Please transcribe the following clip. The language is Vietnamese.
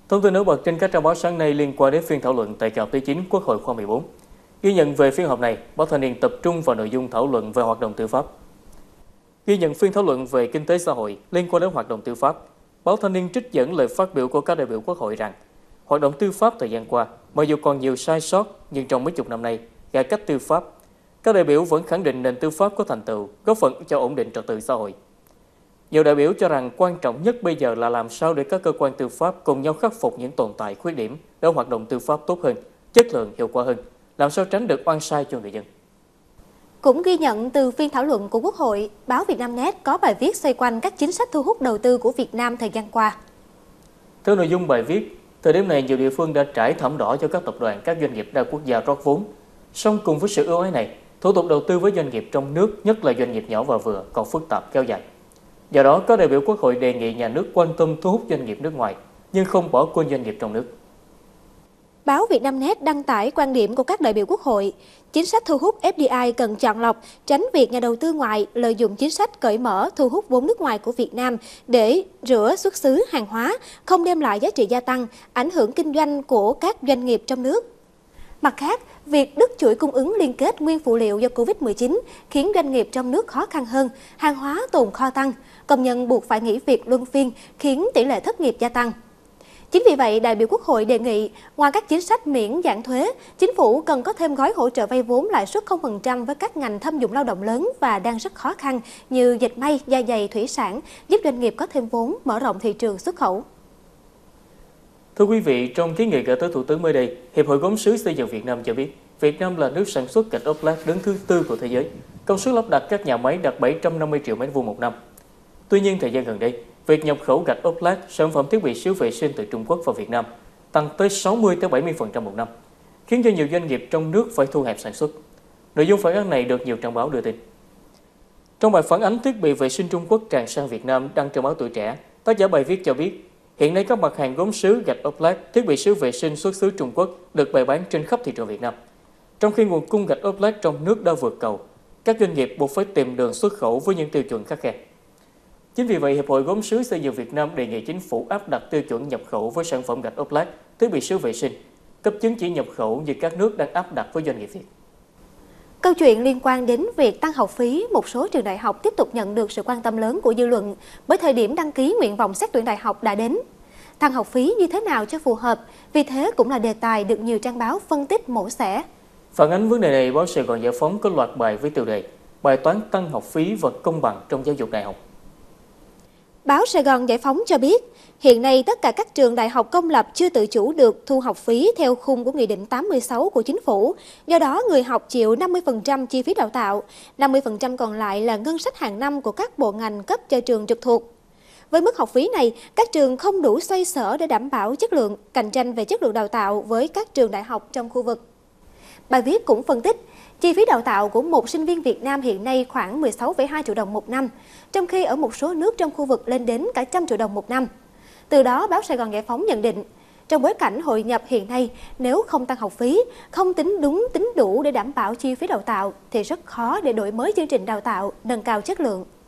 Thông tin nổi bật trên các trang báo sáng nay liên quan đến phiên thảo luận tại kỳ họp thứ 9 Quốc hội khóa 14. Ghi nhận về phiên họp này, báo Thanh niên tập trung vào nội dung thảo luận về hoạt động tư pháp. Ghi nhận phiên thảo luận về kinh tế xã hội liên quan đến hoạt động tư pháp, báo Thanh niên trích dẫn lời phát biểu của các đại biểu Quốc hội rằng hoạt động tư pháp thời gian qua, mặc dù còn nhiều sai sót nhưng trong mấy chục năm nay, cải cách tư pháp, các đại biểu vẫn khẳng định nền tư pháp có thành tựu, góp phần cho ổn định trật tự xã hội. Nhiều đại biểu cho rằng quan trọng nhất bây giờ là làm sao để các cơ quan tư pháp cùng nhau khắc phục những tồn tại khuyết điểm để hoạt động tư pháp tốt hơn, chất lượng hiệu quả hơn, làm sao tránh được oan sai cho người dân. Cũng ghi nhận từ phiên thảo luận của Quốc hội, báo Vietnamnet có bài viết xoay quanh các chính sách thu hút đầu tư của Việt Nam thời gian qua. Theo nội dung bài viết, thời điểm này nhiều địa phương đã trải thảm đỏ cho các tập đoàn, các doanh nghiệp đa quốc gia rót vốn. Song cùng với sự ưu ái này, thủ tục đầu tư với doanh nghiệp trong nước, nhất là doanh nghiệp nhỏ và vừa, còn phức tạp kéo dài. Do đó, các đại biểu Quốc hội đề nghị nhà nước quan tâm thu hút doanh nghiệp nước ngoài, nhưng không bỏ quên doanh nghiệp trong nước. Báo Vietnamnet đăng tải quan điểm của các đại biểu Quốc hội. Chính sách thu hút FDI cần chọn lọc, tránh việc nhà đầu tư ngoại lợi dụng chính sách cởi mở thu hút vốn nước ngoài của Việt Nam để rửa xuất xứ hàng hóa, không đem lại giá trị gia tăng, ảnh hưởng kinh doanh của các doanh nghiệp trong nước. Mặt khác, việc đứt chuỗi cung ứng liên kết nguyên phụ liệu do Covid-19 khiến doanh nghiệp trong nước khó khăn hơn, hàng hóa tồn kho tăng, công nhân buộc phải nghỉ việc luân phiên khiến tỷ lệ thất nghiệp gia tăng. Chính vì vậy, đại biểu Quốc hội đề nghị, ngoài các chính sách miễn giảm thuế, chính phủ cần có thêm gói hỗ trợ vay vốn lãi suất 0% với các ngành thâm dụng lao động lớn và đang rất khó khăn như dệt may, da giày, thủy sản, giúp doanh nghiệp có thêm vốn, mở rộng thị trường xuất khẩu. Thưa quý vị, trong kiến nghị gửi tới Thủ tướng mới đây, Hiệp hội Gốm sứ Xây dựng Việt Nam cho biết, Việt Nam là nước sản xuất gạch ốp lát đứng thứ 4 của thế giới, công suất lắp đặt các nhà máy đạt 750 triệu mét vuông một năm. Tuy nhiên, thời gian gần đây, việc nhập khẩu gạch ốp lát, sản phẩm thiết bị sứ vệ sinh từ Trung Quốc vào Việt Nam tăng tới 60-70% một năm, khiến cho nhiều doanh nghiệp trong nước phải thu hẹp sản xuất. Nội dung phản ánh này được nhiều trang báo đưa tin. Trong bài phản ánh thiết bị vệ sinh Trung Quốc tràn sang Việt Nam đăng trên báo Tuổi Trẻ, tác giả bài viết cho biết, hiện nay các mặt hàng gốm sứ, gạch ốp lát, thiết bị sứ vệ sinh xuất xứ Trung Quốc được bày bán trên khắp thị trường Việt Nam. Trong khi nguồn cung gạch ốp lát trong nước đã vượt cầu, các doanh nghiệp buộc phải tìm đường xuất khẩu với những tiêu chuẩn khắt khe. Chính vì vậy, Hiệp hội Gốm sứ Xây dựng Việt Nam đề nghị chính phủ áp đặt tiêu chuẩn nhập khẩu với sản phẩm gạch ốp lát, thiết bị sứ vệ sinh, cấp chứng chỉ nhập khẩu như các nước đang áp đặt với doanh nghiệp Việt. Câu chuyện liên quan đến việc tăng học phí, một số trường đại học tiếp tục nhận được sự quan tâm lớn của dư luận bởi thời điểm đăng ký nguyện vọng xét tuyển đại học đã đến. Tăng học phí như thế nào cho phù hợp, vì thế cũng là đề tài được nhiều trang báo phân tích mổ xẻ. Phản ánh vấn đề này, báo Sài Gòn Giải phóng có loạt bài với tiêu đề bài toán tăng học phí và công bằng trong giáo dục đại học. Báo Sài Gòn Giải phóng cho biết, hiện nay tất cả các trường đại học công lập chưa tự chủ được thu học phí theo khung của Nghị định 86 của Chính phủ. Do đó, người học chịu 50% chi phí đào tạo, 50% còn lại là ngân sách hàng năm của các bộ ngành cấp cho trường trực thuộc. Với mức học phí này, các trường không đủ xoay sở để đảm bảo chất lượng, cạnh tranh về chất lượng đào tạo với các trường đại học trong khu vực. Bài viết cũng phân tích, chi phí đào tạo của một sinh viên Việt Nam hiện nay khoảng 16,2 triệu đồng một năm, trong khi ở một số nước trong khu vực lên đến cả 100 triệu đồng một năm. Từ đó, báo Sài Gòn Giải phóng nhận định, trong bối cảnh hội nhập hiện nay, nếu không tăng học phí, không tính đúng tính đủ để đảm bảo chi phí đào tạo, thì rất khó để đổi mới chương trình đào tạo, nâng cao chất lượng.